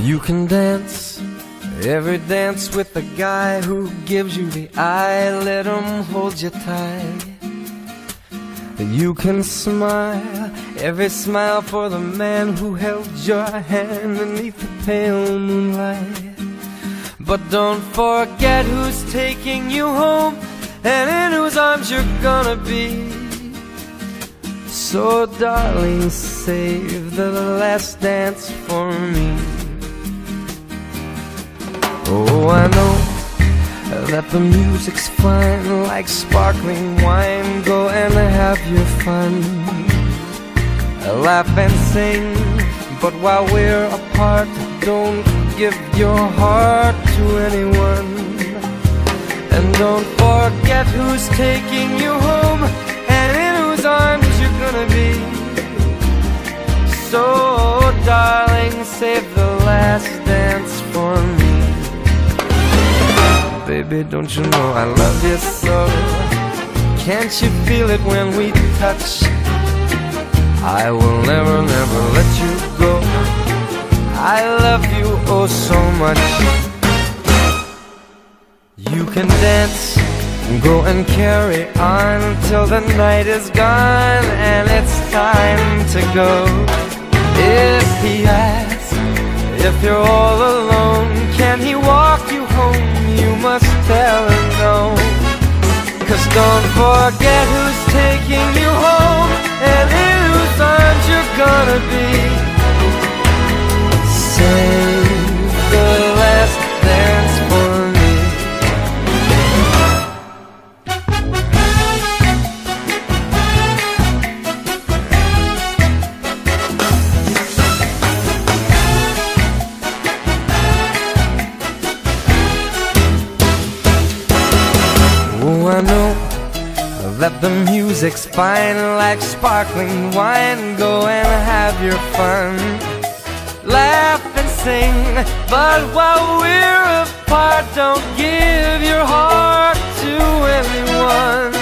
You can dance every dance with the guy who gives you the eye. Let him hold you tight. You can smile every smile for the man who held your hand beneath the pale moonlight. But don't forget who's taking you home and in whose arms you're gonna be. So darling, save the last dance for me. Oh, I know that the music's fine, like sparkling wine. Go and have your fun, laugh and sing, but while we're apart, don't give your heart to anyone. And don't forget who's taking you home and in whose arms you're gonna be. So darling, save the last dance for me. Baby, don't you know I love you so? Can't you feel it when we touch? I will never, never let you go. I love you oh so much. You can dance, go and carry on till the night is gone and it's time to go. If he asks if you're all alone, can he walk you home? You must tell him no. 'Cause don't forget who's taking you home and in whose arms you're gonna be. Save the last dance for me. Oh, I know that the music's fine, like sparkling wine. Go and have your fun, laugh and sing, but while we're apart, don't give your heart to anyone.